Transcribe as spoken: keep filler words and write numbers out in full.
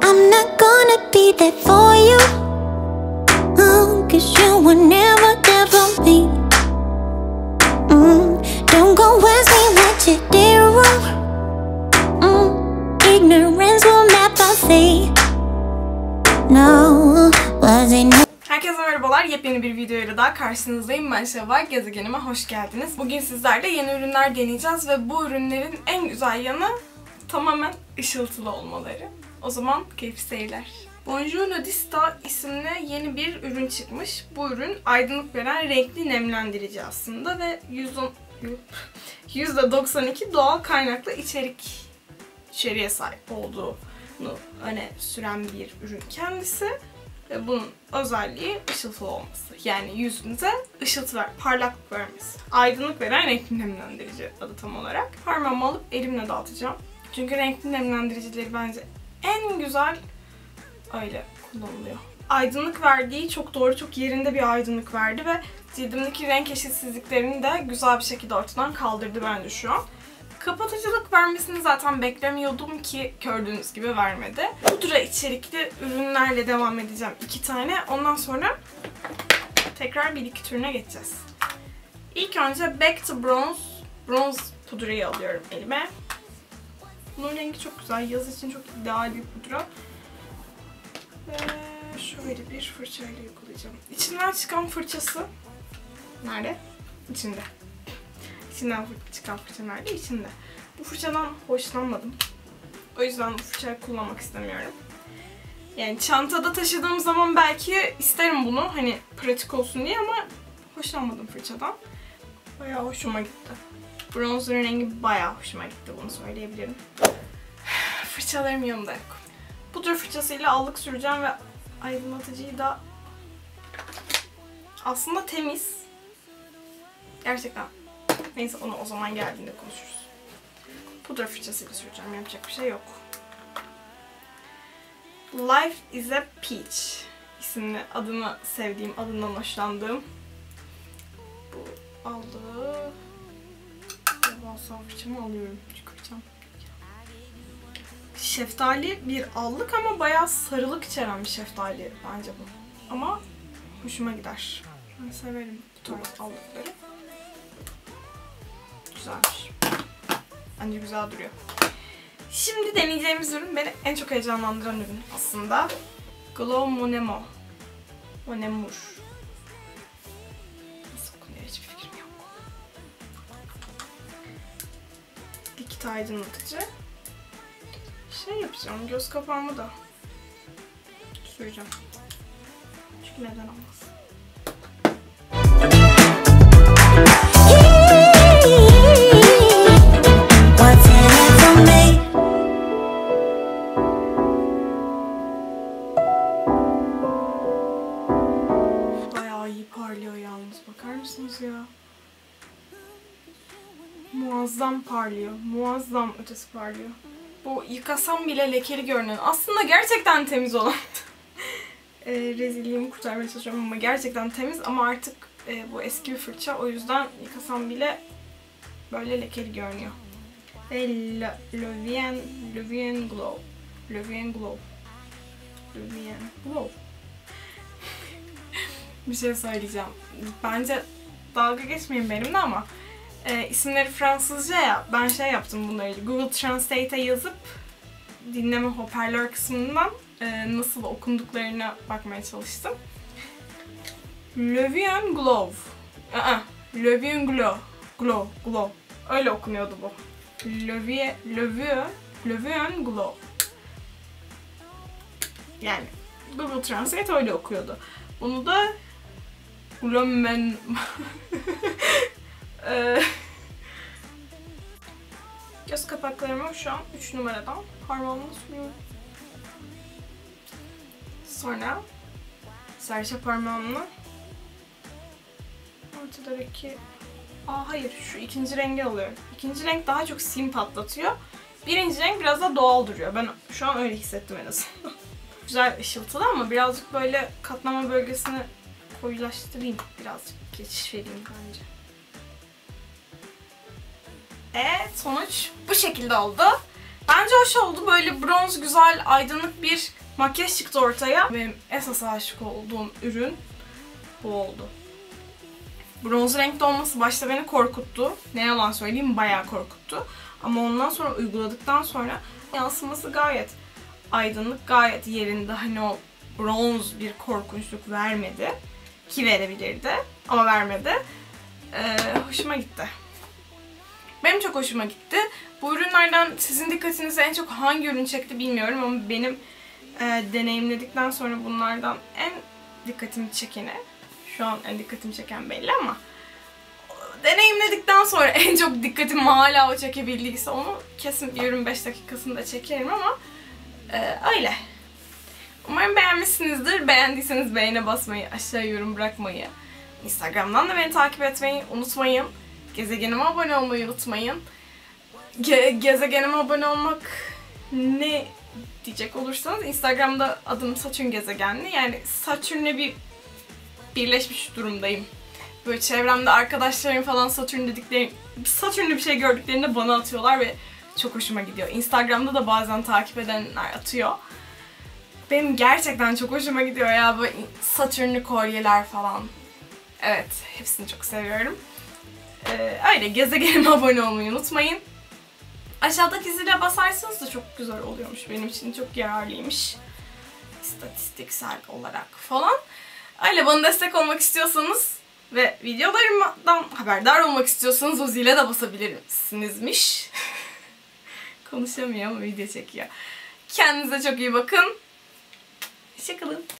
I'm not gonna be there for you, uh, cause you were never there for me. mm, Don't go ask me what you did wrong. mm, Ignorance will never fade. No, was it no? Herkese merhabalar. Yepyeni bir videoyla daha karşınızdayım. Ben Şevval. Gezegenime hoş geldiniz. Bugün sizlerle yeni ürünler deneyeceğiz ve bu ürünlerin en güzel yanı tamamen ışıltılı olmaları. O zaman keyifli seyirler. Bonjour Nudista isimli yeni bir ürün çıkmış. Bu ürün aydınlık veren renkli nemlendirici aslında ve yüzde doksan iki doğal kaynaklı içerik içeriğe sahip olduğunu öne süren bir ürün kendisi. Ve bunun özelliği ışıltılı olması. Yani yüzünüze ışıltı ver, parlaklık vermesi. Aydınlık veren renkli nemlendirici adı tam olarak. Parmağımı alıp elimle dağıtacağım. Çünkü renkli nemlendiricileri bence en güzel öyle kullanılıyor. Aydınlık verdiği çok doğru, çok yerinde bir aydınlık verdi ve cildimdeki renk eşitsizliklerini de güzel bir şekilde ortadan kaldırdı bence şu an. Kapatıcılık vermesini zaten beklemiyordum ki gördüğünüz gibi vermedi. Pudra içerikli ürünlerle devam edeceğim iki tane. Ondan sonra tekrar bir iki türüne geçeceğiz. İlk önce Back to Bronze, bronze pudrayı alıyorum elime. Bunun rengi çok güzel. Yaz için çok ideal bir pudra. Ve şöyle bir fırçayla uygulayacağım. İçinden çıkan fırçası nerede? İçinde. İçinden çıkan fırça nerede? İçinde. Bu fırçadan hoşlanmadım. O yüzden bu fırçayı kullanmak istemiyorum. Yani çantada taşıdığım zaman belki isterim bunu. Hani pratik olsun diye ama hoşlanmadım fırçadan. Bayağı hoşuma gitti. Bronzer'ın rengi bayağı hoşuma gitti. Bunu söyleyebilirim. Fırçalarım yanımda yok. Pudra fırçasıyla allık süreceğim ve aydınlatıcıyı da aslında temiz. Gerçekten. Neyse onu o zaman geldiğinde konuşuruz. Pudra fırçasıyla süreceğim. Yapacak bir şey yok. Life is a Peach isimli adını sevdiğim, adından hoşlandığım bu aldığı devasa fırçamı alıyorum. Çıkaracağım. Şeftali bir allık ama bayağı sarılık içeren bir şeftali bence bu. Ama hoşuma gider. Ben severim bu tarz allıkları. Güzelmiş. Bence güzel duruyor. Şimdi deneyeceğimiz ürün beni en çok heyecanlandıran ürün aslında. Glow Monemo. Monemur. Nasıl okunuyor hiçbir fikrim yok. Likit aydınlatıcı. Şey yapacağım, göz kapağımı da süreceğim. Çünkü neden olmaz. Bayağı iyi parlıyor yalnız, bakar mısınız ya? Muazzam parlıyor, muazzam ötesi parlıyor. Bu yıkasam bile lekeli görünen, aslında gerçekten temiz olan. e, rezilliğimi kurtarmaya çalışıyorum ama gerçekten temiz ama artık e, bu eski bir fırça, o yüzden yıkasam bile böyle lekeli görünüyor. Ve Lovien, Lovien Glow. Lovien Glow. Lovien Glow. Bir şey söyleyeceğim. Bence dalga geçmeyin benimle ama e, isimleri Fransızca ya, ben şey yaptım bunları. Google Translate'e yazıp dinleme hoparlör kısmından e, nasıl okunduklarına bakmaya çalıştım. Lovien Glow. Aa, Lovien Glow. Glow, Glow. Öyle okunuyordu bu. Lovien, Lovien, Lovien Glow. Yani Google Translate öyle okuyordu. Bunu da Glomen göz kapaklarımı şu an üç numaradan parmağımla sürüyorum. Sonra serçe parmağımla ortadaki, aa hayır, şu ikinci rengi alıyorum. İkinci renk daha çok sim patlatıyor. Birinci renk biraz da doğal duruyor. Ben şu an öyle hissettim en azından. Güzel ışıltılı ama birazcık böyle katlama bölgesini koyulaştırayım. Birazcık geçiş vereyim bence. Evet, sonuç bu şekilde oldu. Bence hoş oldu. Böyle bronz, güzel, aydınlık bir makyaj çıktı ortaya. Benim esas aşık olduğum ürün bu oldu. Bronz renkte olması başta beni korkuttu. Ne yalan söyleyeyim, bayağı korkuttu. Ama ondan sonra uyguladıktan sonra yansıması gayet aydınlık, gayet yerinde. Hani o bronz bir korkunçluk vermedi. Ki verebilirdi ama vermedi. Ee, hoşuma gitti. Benim çok hoşuma gitti. Bu ürünlerden sizin dikkatinizi en çok hangi ürün çekti bilmiyorum ama benim e, deneyimledikten sonra bunlardan en dikkatimi çekeni, şu an en dikkatimi çeken belli ama deneyimledikten sonra en çok dikkatimi hala o çekebildiyse onu kesin yirmi beş dakikasında çekerim ama e, öyle. Umarım beğenmişsinizdir. Beğendiyseniz beğene basmayı, aşağıya yorum bırakmayı, Instagram'dan da beni takip etmeyi unutmayın. Gezegenime abone olmayı unutmayın. Ge gezegenime abone olmak ne diyecek olursanız, Instagram'da adım Satürn gezegenli. Yani Satürn'le bir birleşmiş durumdayım. Böyle çevremde arkadaşlarım falan Satürn dedikleri, Satürn'lü bir şey gördüklerinde bana atıyorlar ve çok hoşuma gidiyor. Instagram'da da bazen takip edenler atıyor. Benim gerçekten çok hoşuma gidiyor ya, böyle Satürn'lü kolyeler falan. Evet, hepsini çok seviyorum. Ee, öyle, gezegenime abone olmayı unutmayın. Aşağıdaki zile basarsanız da çok güzel oluyormuş. Benim için çok yararlıymış. İstatistiksel olarak falan. Öyle, bana destek olmak istiyorsanız ve videolarımdan haberdar olmak istiyorsanız o zile de basabilirsinizmiş. Konuşamıyor ama video çekiyor. Kendinize çok iyi bakın. Hoşça kalın.